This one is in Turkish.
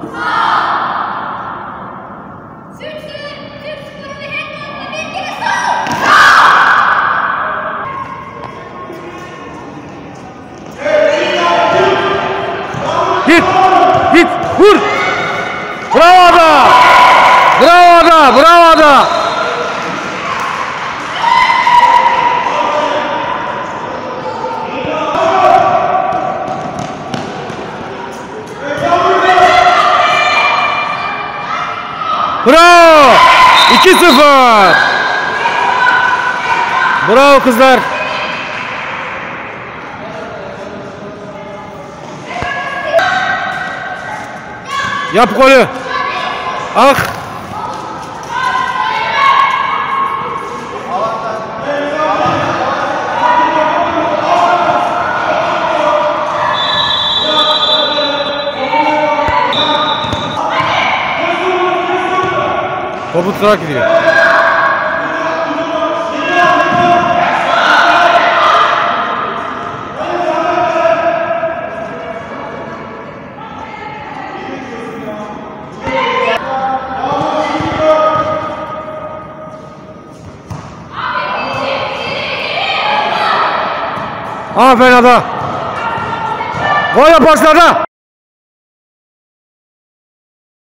Git! Git! Vur! Bravo Ada! Bravo Ada! Bravo Ada! Bravo! 2-0! Bravo kızlar! Yap golü! Ah! Topu tutarak gidiyor. Aferin Ada. Gol yaparsın Ada.